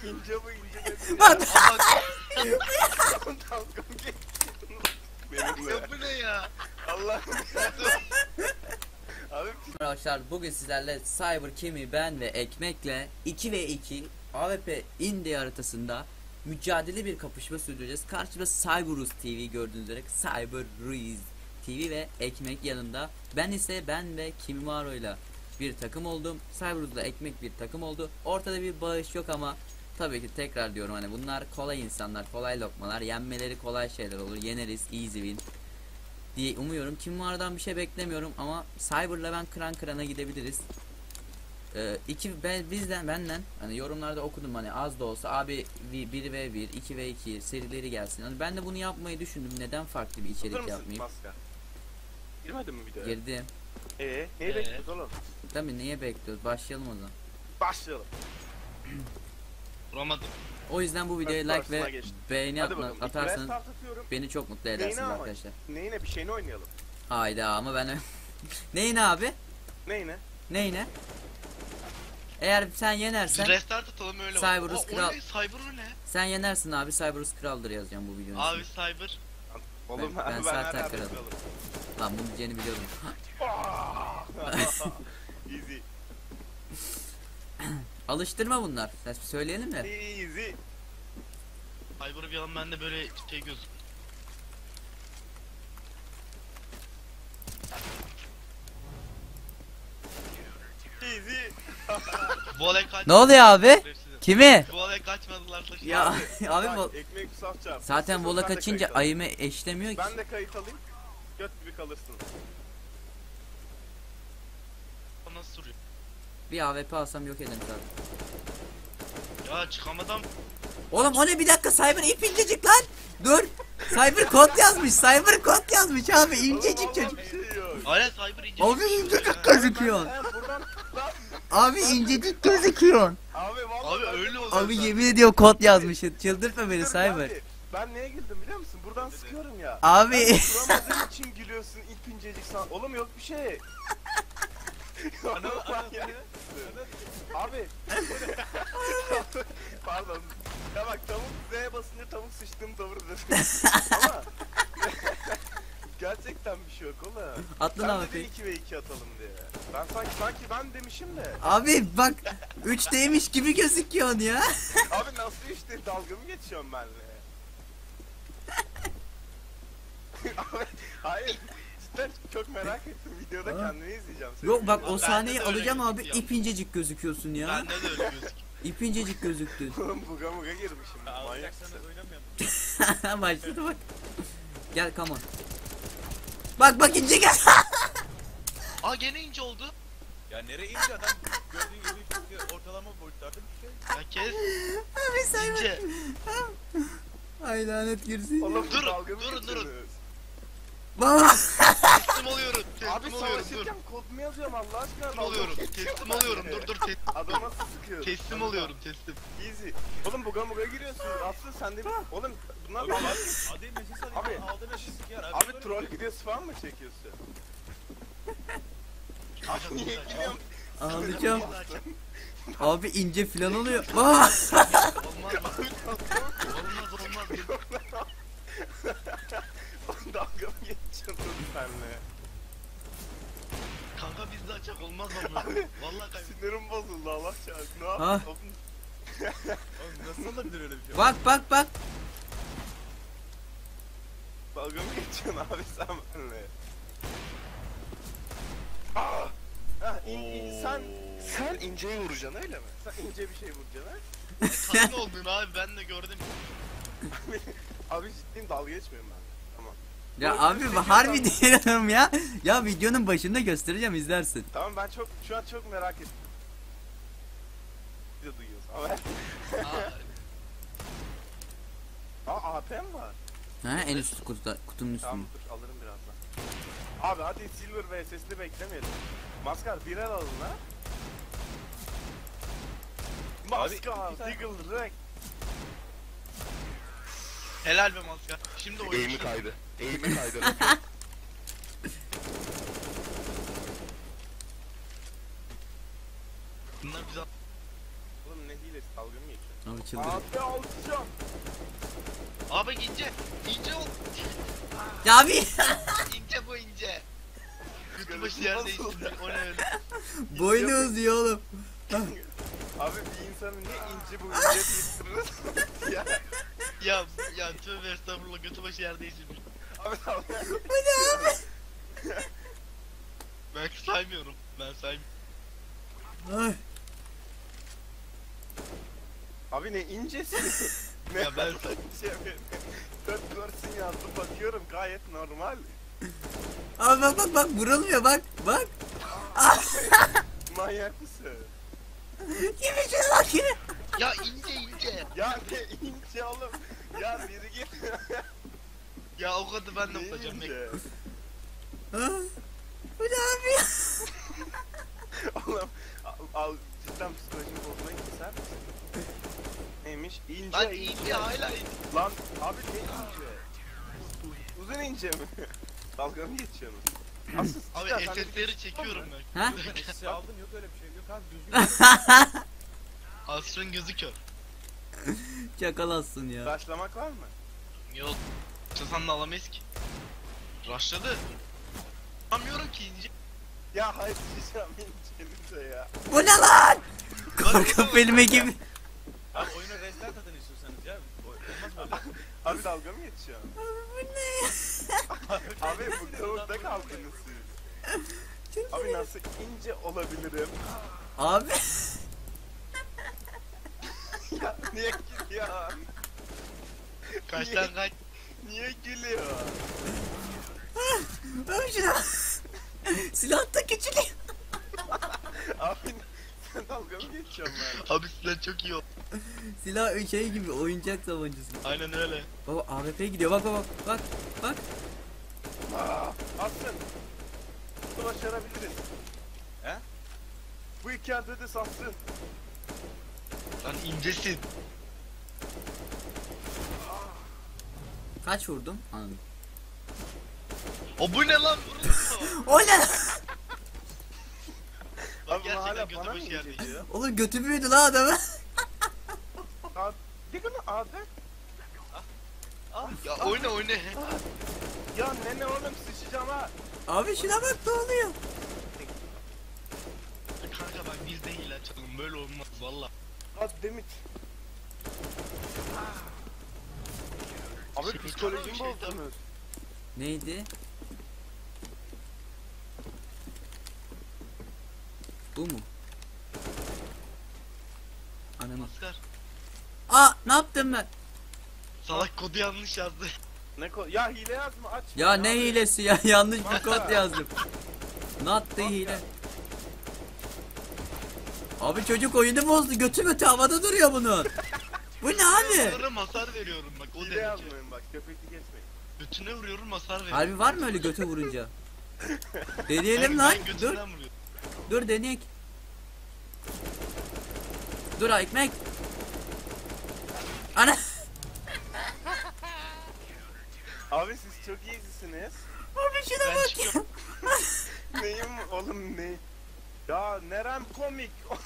İnce bu ince dedi. Bak. Dalgam geçti. Benimle. Ya bu ne ya? Allah'ım. Abi Arkadaşlar bugün sizlerle Cyber Kimi, ben ve Ekmek'le 2 ve 2 AWP Indie haritasında mücadele bir kapışma sürdüreceğiz. Karşımda Cyberus TV gördüğünüz üzere Cyberus TV ve Ekmek yanında. Ben ve Kimimaro ile bir takım oldum. Cyberus'la Ekmek bir takım oldu. Ortada bir bağış yok ama tabii ki tekrar diyorum, hani bunlar kolay insanlar, kolay lokmalar, yenmeleri kolay şeyler olur. Yeneriz, easy win diye umuyorum. Kimimaradan bir şey beklemiyorum ama Cyber'la ben kıran kırana gidebiliriz. Benden hani yorumlarda okudum, hani az da olsa abi 1v1 2v2 serileri gelsin. Hani ben de bunu yapmayı düşündüm. Neden farklı bir içerik yapmayayım? Girmedin mi videoya? Girdim. Neyi bekliyoruz oğlum? Tabii, niye bekliyoruz? Başlayalım o zaman. Başlayalım. Vuramadım. O yüzden bu videoya like ve beğeni Hadi bakalım. atarsanız Restart atıyorum. beni çok mutlu edersiniz Neyine ama? arkadaşlar. Neyine bir şeyini oynayalım. Hayda ama ben neyine abi? Neyine? Neyine? Eğer sen yenersen, Restart atalım öyle. Cyberus Aa, kral. o ne? Cyber o ne? sen yenersin abi, Cyberus kraldır yazacağım bu videonun. Abi Cyber. Oğlum Ben ben zaten nereden kralım. kralım? Lan bunu diyeceğini biliyordum. Easy. Alıştırma bunlar. Söyleyelim mi? Easy. Cyber bir an bende böyle şey göz. Easy. Voley kaç. Ne oluyor abi? Kimi? Voley kaçmadılar da. Ya abi Bak, bu ekmek satacağım. zaten vola Ben de kaçınca kayıt alayım. ayımı eşlemiyor ki. Ben de kayıt alayım. Göt gibi kalırsın. Nasıl duruyor? Bir AWP alsam yok ederim tabii. Ya çıkamadan. Oğlum o ne, bir dakika, Cyber ip incecik lan. Dur. Cyber kod yazmış. Cyber kod yazmış abi, incecik Oğlum, çocuk. vallahi bir şey yok. Hala Cyber ince. Abi incecik gözüküyor. Buradan lan. Abi incecik gözüküyor. Abi vallahi Abi ben de öyle oldu. Abi yemin ediyorum kod yazmışsın. Çıldırtma beni Dur, Cyber. abi, ben neye güldüm biliyor musun? Buradan sıkıyorum ya. Abi Duramadığın için gülüyorsun, ip incecik san. Oğlum yok bir şey. Oğlum manyak mısın? Abi. Pardon. Ya bak, tavuk Z'ye basınca tavuk sıçtığım doğrudur. Ama gerçekten bir şey yok oğlum. atlan Sen abi. dedin 2 ve 2 atalım diye. Ben sanki ben demişim de. Abi bak 3'teymiş gibi gözüküyorsun ya. Abi nasıl işte, dalga mı geçiyorsun benimle? Abi hayır. Cidden çok merak ettim. Videoda Ha? kendimi izleyeceğim. Seni Yok bak, o videoda. sahneyi de öyle alacağım abi, gözüküyor. ip incecik gözüküyorsun ya. Bende de öyle gözüküyor. İp incecik gözüktün. Oğlum buga girmişim. Manyak mısın? Başladı bak. Gel come on. Bak ince gel. Aa gene ince oldu. Ya nereye ince adam gördüğün gibi çünkü ortalama boyutlarda bir şey. Ya kes. Abi Cyber. İnce. Ay lanet girsin. Oğlum Durun, dalga mı durun. geçiyorsunuz? Baba. Teslim oluyorum. Abi Teslim oluyorum. Dur. savaşırken kod mu yazıyorum Allah aşkına? Teslim oluyorum. Teslim oluyorum. Dur. Adama nasıl sıkıyorsun? Teslim oluyorum. Teslim. Easy. Oğlum buga giriyorsun. Aslı sen de oğlum bunlar Abi dalga. adayı mesaj alayım. Abi. Aldı mesaj ya. Abi troll videosu falan mı çekiyorsun? Abi niye gülüyorsun? Ağlayacağım. Abi ince filan oluyor. Baba. Olmaz mı? Olmaz. Dalga mı geçiyorsun benimle? Kanka biz de açak olmaz mı? Vallahi kaybettim. Sinirim bozuldu Allah çarpsın. Ne Ha? yaptın? Oğlum nasıl olabilir öyle bir şey? Bak. Dalga mı geçiyorsun abi sen benimle? Aa! Ha, sen inceyi vuracaksın öyle mi? Sen ince bir şey vuracaksın ha? Kanka oldun abi ben de gördüm. Abi ciddiyim, dalga geçmiyorum ben. Tamam. Ya abi harbi diyorum ya. Ya videonun başında göstereceğim, izlersin. Tamam, ben şu an çok merak ettim. Bir de duyuyorsun ama. Aa, AP mi var? Ha, en üst kutunun Tamam üstünde. dur, alırım birazdan. Abi hadi Silver ve SS'li beklemeyelim. Maskar birer alın ha. Maskar, Deagle, Rek. helal be maskar. Şimdi oyun. Eğimi kaydı. Bunlar bize Oğlum ne hilesi, dalga mı geçiyorsun? Abi çıldırın. Abi alacağım. Abi ince. İnce ol. Ya abi. İnce bu ince. Götü başı yer değiştirdi. O ne öyle? Boynu uzuyor oğlum. Abi bir insanı niye ince bu ince değiştiririz? ya. Ya tövbe estağfurullah götü başı yer değiştirmiş. Abi abi. Bu ne abi? Ben saymıyorum. Ben saymıyorum. Ay. Abi ne incesi? ne Ya ben- şey yapıyorum. Dört versin yazdım bakıyorum gayet normal. Abi bak vurulmuyor bak. Bak. Manyak mısın? Kimi şuna bak kimi. Ya ince. Ya ne ince oğlum? Ya biri git. Ya o kadar ben de Ne yapacağım. ince? Ah. Bu ne abi? Oğlum al cidden psikolojim bozmaya sen misin? Neymiş? İnce Lan ince hala ince. Lan abi ne ince? Uzun ince mi? Dalga mı geçiyorsun? Asıl Abi cidden sen de SS'leri çekiyorum ben. Ha? Eksi aldın yok öyle bir şey. Yok abi düzgün. Asrın gözü kör. Çakalasın ya. başlamak var mı? Yok. Çasan da alamayız ki. Rushladı. Anlamıyorum ki ince. Ya hayır diyeceğim ince ya. Bu ne lan? Korku filmi gibi. Abi oyunu restart atın istiyorsanız ya. Olmaz böyle. Abi dalga mı geçiyorsun? Bu ne? Abi bu kavukta kaldınız siz. Abi nasıl ince olabilirim? Abi. Ya niye gülüyor? Kaçtan kaç. Niye gülüyor? Abi şuna bak. Silah da küçülüyor. Abi sen dalga mı geçiyorsun ben? Abi silah çok iyi oldu. Silah şey gibi oyuncak tabancası. Aynen öyle. Baba AWP'ye gidiyor bak. Bak. Asın. Bunu başarabiliriz. He? Bu iki yerde de satsın. Lan incesin. Kaç vurdum? Anladım. O bu ne lan? Vuruldu. O ne? Abi bunu Gerçekten hala götü bana mı başı yer ince değiştirdi. diyor? Oğlum götü büyüdü lan adamı. Abi, yakın abi. Ya oyna. Ya nene oğlum sıçacağım ha. Abi şuna bak ne oluyor? Kanka bak biz de hile açalım. Böyle olmaz valla. Goddammit. Abi Şey, psikolojimi şey, bozdunuz. Neydi? Bu mu? Ananı. Maskar. Aa ne yaptım ben? Salak kodu yanlış yazdı. Ya hile yazma aç. Ya ne hilesi ya yanlış bir kod yazdım. Not the hile. Abi çocuk oyunu bozdu. Götü havada duruyor bunun. Bu ne abi? Vuruyorum hasar veriyorum bak o Hile derece. yazmayın bak köpekli geçmeyin. Götüne vuruyorum hasar veriyorum. Harbi var mı öyle götü vurunca? Deneyelim lan. Ben Dur. götünden vuruyorum. Dur deneyek. Dur ekmek. Ana. Abi siz çok iyisiniz. Abi şuna Ben bak ya. çıkıyorum. Neyim oğlum ne? Ya nerem komik.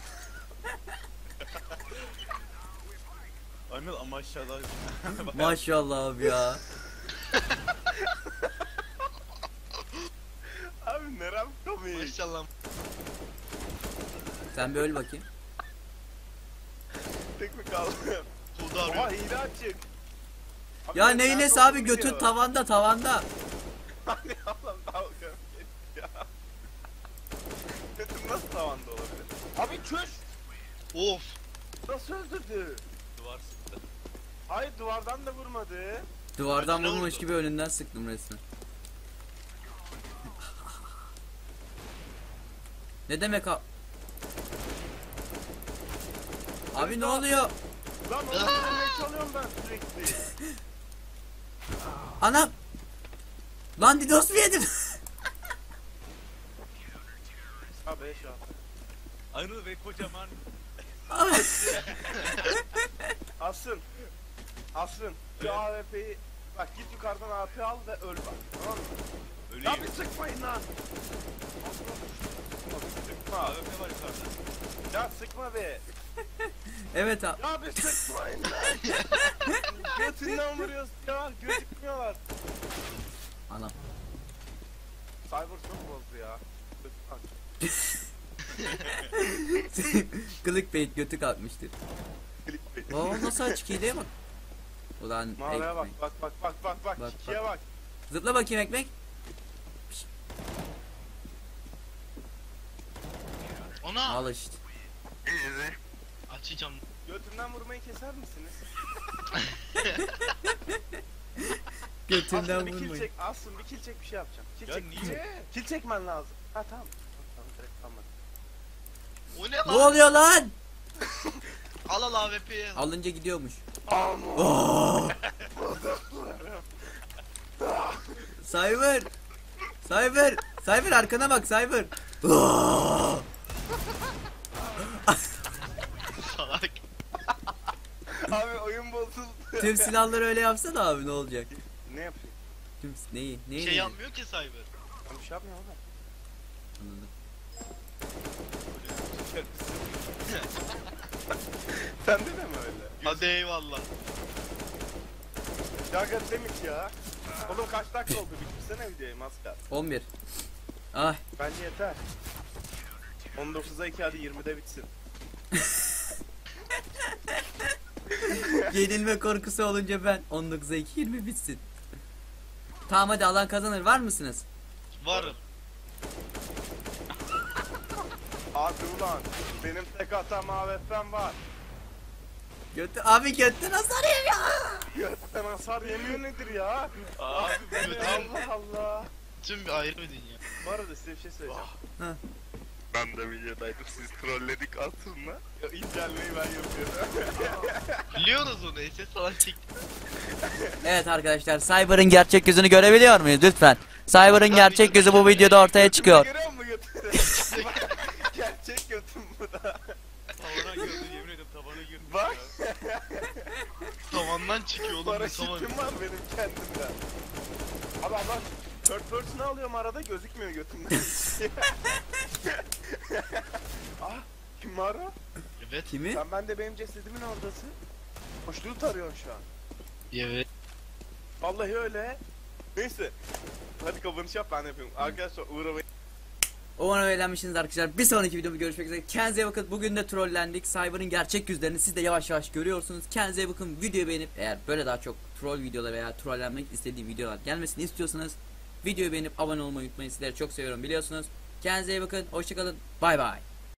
Anıl ama aşağıda. Maşallah abi ya. Abi nerem komik. Maşallah. Sen bir öl bakayım. Tek mi kaldım? Kodu Oha arıyorum. hile açık. Ya ben ne nerede hilesi abi olduğumu götü biliyorum. tavanda. Hani Allah'ım dalga mı geçti ya? Götüm nasıl tavanda olabilir? Abi çöş! Of. Nasıl öldürdü? Duvar sıktı. Hayır duvardan da vurmadı. Duvardan Ne vurmuş oldu? gibi önünden sıktım resmen. Ne demek abi? Abi ne oluyor? Lan onu öldürmeye çalıyorum ben sürekli. Anam. Lan DDoS mu yedim? Abi eş ya. Anıl ve kocaman. Abi. Asın. Asın. Şu AWP'yi bak git yukarıdan AWP al ve öl bak. Tamam mı? Ya Öleyim. bir sıkmayın lan. Sıkma. AWP var yukarıda. Ya sıkma be. Evet abi. Ya bir sıkmayın lan. Götünden vuruyorsun ya. Gözükmüyorlar. Anam. Cyber çok bozdu ya. Bak. Clickbait götü kalkmıştır. Clickbait. Oo nasıl açık hileye bak. Ulan Mağaraya bak ekmek. bak Bak, Çikiye bak. Zıpla bakayım ekmek. Ona Al işte. açacağım. Götünden vurmayı keser misiniz? Götünden Aslında bir kill vurmayın. çek. Aslında bir kill çek bir şey yapacağım. Kill Ya çek. niye? Kill çekmen lazım. Ha tamam. Tamam direkt tamam. O ne Ne lan? oluyor lan? Al al AWP'ye. Alınca gidiyormuş. Cyber. Cyber. Cyber arkana bak Cyber. Salak. Abi oyun bozuldu. Tüm silahları öyle yapsana abi ne olacak? Ne yapayım? Tüm neyi? Bir Neyi? şey yapmıyor ki Cyber. Ben bir şey yapmıyorum abi. Anladım. Sende de mi öyle? Hadi eyvallah. Ya demiş ya. Oğlum kaç dakika oldu? Bitirsene videoyu maskar. 11. Ah Bence yeter. 19'a 2 hadi 20'de bitsin. yenilme korkusu olunca ben 19'a 2 20 bitsin. Tamam hadi alan kazanır var mısınız? Varım. Hadi ulan. Benim tek hatam AWP'm var. Götü abi götten hasar ya. Gökten hasar yemiyor nedir ya? Abi bütün, Allah Allah. bütün bir ayrı bir dünya. Bu arada size bir şey söyleyeceğim. Ha. Ben de videodaydım. Siz trolledik aslında. Ya incelmeyi ben yapıyorum. Biliyoruz onu. SS falan çekti. Evet arkadaşlar Cyber'ın gerçek yüzünü görebiliyor muyuz lütfen? Cyber'ın gerçek yüzü bu videoda ortaya çıkıyor. Görüyor musun götünü? Gerçek götüm bu da. Tavana girdi yemin ederim tavana girdi. Bak. Tavandan çıkıyor oğlum. Ne tavan? Paraşütüm var benim kendimde. Abi adam third person'ı alıyorum arada gözükmüyor götümden. Ah kim var o? Evet. Kimi? Sen ben de benim cesedimin oradasın. Hoşluğu tarıyorsun şu an. Evet. Vallahi öyle. Neyse. Hadi kapanış yap ben yapıyorum. Arkadaşlar uğramayın. Umarım eğlenmişsiniz arkadaşlar. Bir sonraki videomda görüşmek üzere. Kendinize iyi bakın. Bugün de trollendik. Cyber'ın gerçek yüzlerini siz de yavaş yavaş görüyorsunuz. Kendinize iyi bakın. Videoyu beğenip eğer böyle daha çok troll videolar veya trollenmek istediğim videolar gelmesini istiyorsanız videoyu beğenip abone olmayı unutmayın. Sizleri çok seviyorum biliyorsunuz. Kendinize iyi bakın. Hoşçakalın. Bay bay.